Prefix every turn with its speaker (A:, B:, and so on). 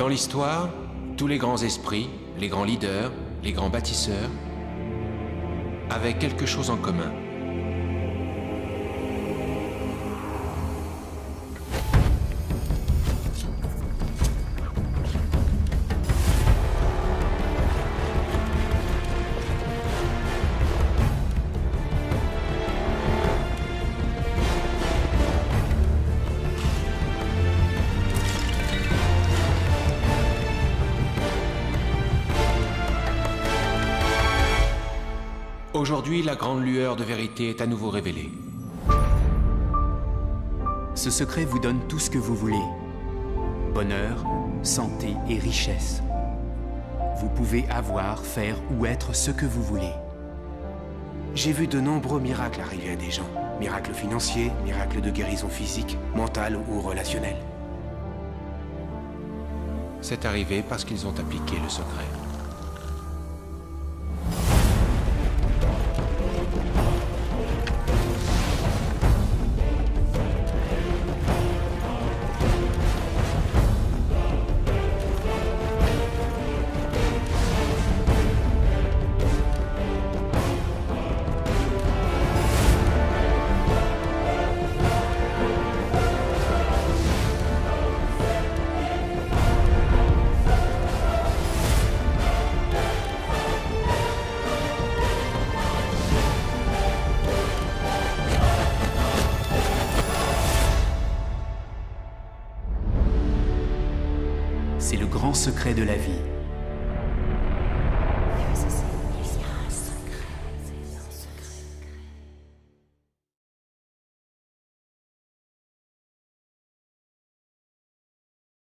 A: Dans l'histoire, tous les grands esprits, les grands leaders, les grands bâtisseurs, avaient quelque chose en commun. Aujourd'hui, la grande lueur de vérité est à nouveau révélée.
B: Ce secret vous donne tout ce que vous voulez. Bonheur, santé et richesse. Vous pouvez avoir, faire ou être ce que vous voulez.
C: J'ai vu de nombreux miracles arriver à des gens. Miracles financiers, miracles de guérison physique, mentale ou relationnelle.
A: C'est arrivé parce qu'ils ont appliqué le secret.
B: C'est le grand secret de la vie.